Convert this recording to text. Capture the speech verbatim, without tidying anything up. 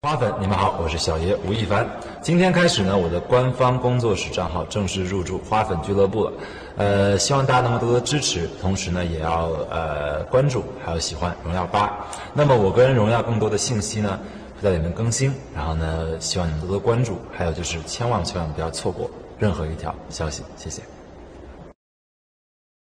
花粉，你们好，我是小爷吴亦凡。今天开始呢，我的官方工作室账号正式入驻花粉俱乐部了。呃，希望大家能够多多支持，同时呢，也要呃关注，还有喜欢荣耀八。那么我跟荣耀更多的信息呢，会在里面更新。然后呢，希望你们多多关注，还有就是千万千万不要错过任何一条消息，谢谢。